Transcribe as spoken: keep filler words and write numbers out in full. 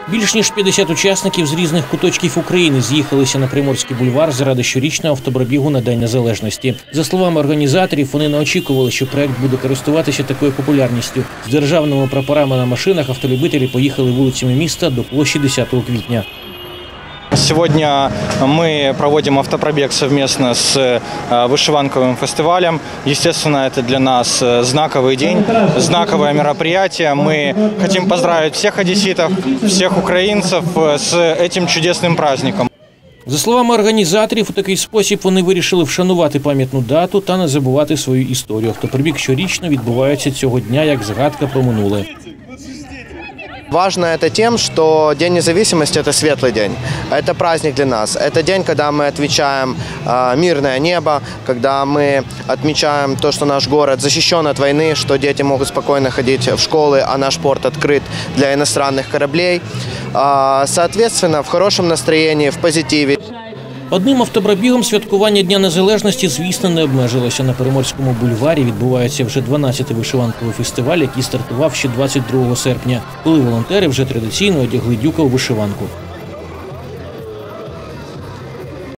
Більш ніж п'ятдесят учасників з різних куточків України з'їхалися на Приморський бульвар заради щорічного автопробігу на День Незалежності. За словами організаторів, вони не очікували, що проект буде користуватися такою популярністю. З державними прапорами на машинах автолюбителі поїхали вулицями міста до площі десятого квітня. Сегодня мы проводим автопробег совместно с Вышиванковым фестивалем. Естественно, это для нас знаковый день, знаковое мероприятие. Мы хотим поздравить всех одесситов, всех украинцев с этим чудесным праздником. За словами організаторів, у такий спосіб вони вирішили вшанувати пам'ятну дату та не забувати свою історію. Автопробіг щорічно відбувається цього дня як згадка про минуле. Важно это тем, что День независимости – это светлый день, это праздник для нас. Это день, когда мы отмечаем э, мирное небо, когда мы отмечаем то, что наш город защищен от войны, что дети могут спокойно ходить в школы, а наш порт открыт для иностранных кораблей. Э, соответственно, в хорошем настроении, в позитиве. Одним автопробігом святкування Дня Незалежності, звісно, не обмежилося. На Приморському бульварі відбувається вже дванадцятий вишиванковий фестиваль, який стартував ще двадцять другого серпня, коли волонтери вже традиційно одягли дюка у вишиванку.